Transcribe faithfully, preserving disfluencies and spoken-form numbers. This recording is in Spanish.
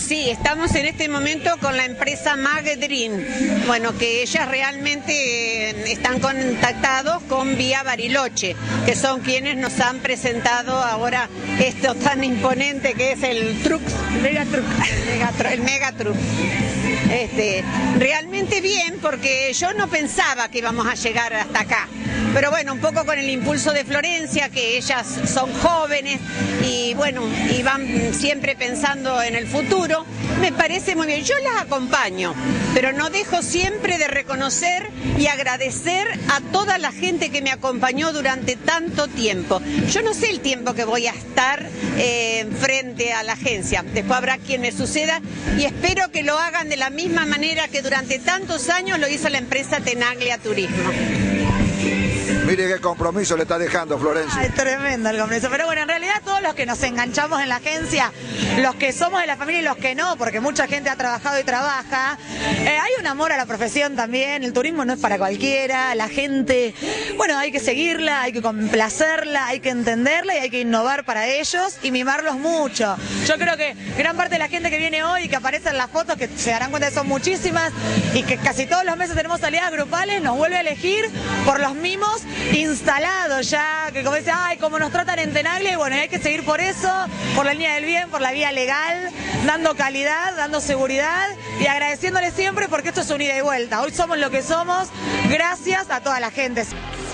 Sí, estamos en este momento con la empresa Magdrin, bueno, que ellas realmente eh, están contactados con Vía Bariloche, que son quienes nos han presentado ahora esto tan imponente que es el truck, Megatruck, el Megatruck. Este, realmente bien, porque yo no pensaba que íbamos a llegar hasta acá. Pero bueno, un poco con el impulso de Florencia, que ellas son jóvenes y bueno, y van siempre pensando en el futuro, me parece muy bien. Yo las acompaño, pero no dejo siempre de reconocer y agradecer a toda la gente que me acompañó durante tanto tiempo. Yo no sé el tiempo que voy a estar eh, frente a la agencia, después habrá quien me suceda y espero que lo hagan de la misma manera que durante tantos años lo hizo la empresa Tenaglia Turismo. Mire qué compromiso le está dejando Florencia. Es tremendo el compromiso. Pero bueno, en realidad todos los que nos enganchamos en la agencia, los que somos de la familia y los que no, porque mucha gente ha trabajado y trabaja, eh, hay un amor a la profesión también. El turismo no es para cualquiera. La gente, bueno, hay que seguirla, hay que complacerla, hay que entenderla y hay que innovar para ellos y mimarlos mucho. Yo creo que gran parte de la gente que viene hoy y que aparece en las fotos, que se darán cuenta que son muchísimas y que casi todos los meses tenemos salidas grupales, nos vuelve a elegir por los mimos instalados ya, que como dice, ay, como nos tratan en Tenaglia, y bueno, hay que seguir por eso, por la línea del bien, por la vía legal, dando calidad, dando seguridad y agradeciéndole siempre porque esto es un ida y vuelta. Hoy somos lo que somos gracias a toda la gente.